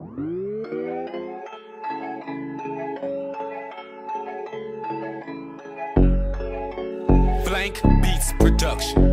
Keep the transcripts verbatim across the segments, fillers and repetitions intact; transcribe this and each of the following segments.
Blank Beats Production.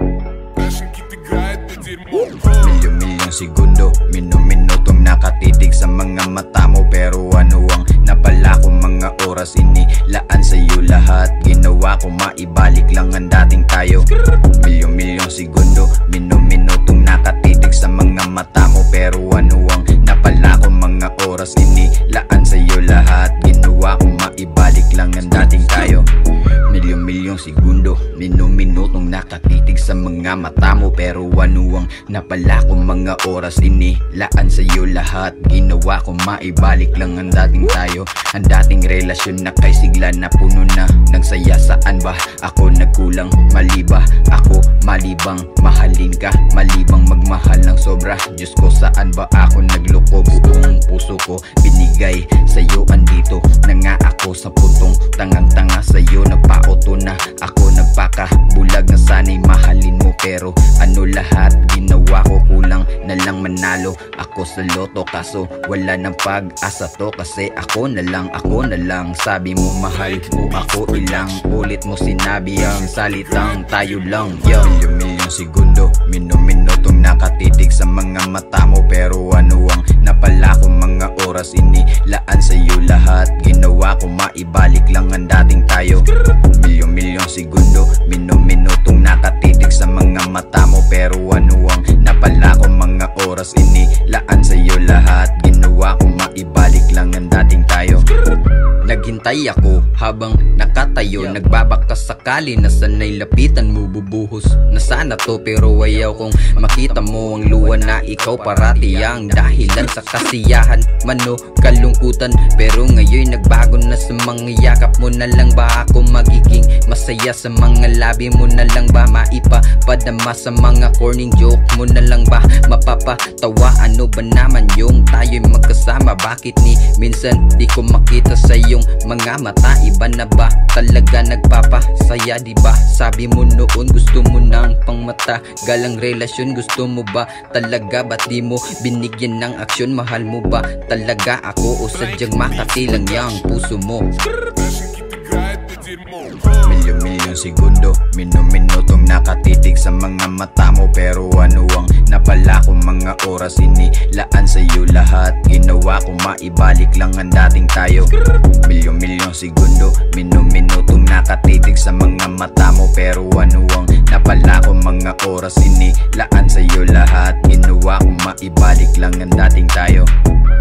Milyon-milyong segundo, minu-minutong nakatitig sa mga mata mo. Pero ano ang napala ko, mga oras inilaan sa'yo lahat. Ginawa ko maibalik lang ang dating tayo. Milyon-milyong segundo, minu-minutong nakatitig sa mga mata mo. Pero ano ang napala ko, mga oras inilaan sa'yo lahat. Ginawa ko maibalik lang ang dating tayo. Milyon-milyong segundo, minu-minutong nakatitig sa mga mata mo. Pero ano ang napala ko, mga oras inilaan sa'yo lahat. Ginawa ko maibalik lang ang dating tayo. Ang dating relasyon na kay sigla na puno na ng saya. Saan ba ako nagkulang? Mali ba ako malibang mahalin ka? Malibang magmahal ng sobra? Diyos ko, saan ba ako nagloko? Buong puso ko binigay sa'yo. Andito na nga ako sa putong tangang-tanga sa'yo. Nagpaoto na ako, nagpakabulag na sana'y mahalin mo. Pero ano lahat ginawa ko, kulang na lang manalo ako sa loto. Kaso wala nang pag-asa to, kasi ako na lang, ako na lang. Sabi mo mahal mo ako, ilang ulit mo sinabi ang salitang tayo lang. Yo, milyon-milyong segundo, minu-minutong nakatitig sa mga mata mo. Pero ano ang napala ko, mga oras inilaan sa'yo lahat. Ginawa ko maibalik lang ang dating tayo. Milyon-milyong segundo, minu-minutong nakatitig sa mga mata mo. Pero ano ang napala ko, mga oras inilaan sa'yo lahat. Ginawa ko maibalik lang ang dating tayo. Naghintay ako habang nakatayo, nagbabaka sakali na sana'y lapitan mo. Bubuhos na sana to, pero ayaw kong makita mo ang luha na ikaw parati ang dahilan sa kasiyahan man o kalungkutan. Pero ngayon nagbago na, sa mga yakap mo na lang ba ako magiging masaya? Sa mga labi mo na lang ba maipapadama? Sa mga corning joke mo na lang ba mapapatawa? Ano ba naman yung tayo'y magkasama? Bakit ni minsan di ko makita sa iyong mga mata? Iba na ba talaga nagpapasaya, di ba? Sabi mo noon gusto mo ng pangmata galang relasyon. Gusto mo ba talaga? Ba't di mo binigyan ng aksyon? Mahal mo ba talaga ako o sadyang makatilang yang puso mo? Milyon-milyong segundo, minu-minutong nakatitig sa mga mata mo. Pero ano ang napala ko, mga oras inilaan sa'yo lahat. Ginawa ko maibalik lang ang dating tayo. Milyon-milyong segundo, minu-minutong nakatitig sa mga mata mo. Pero ano ang napala ko, mga oras inilaan sa'yo lahat. Ginawa ko maibalik lang ang dating tayo.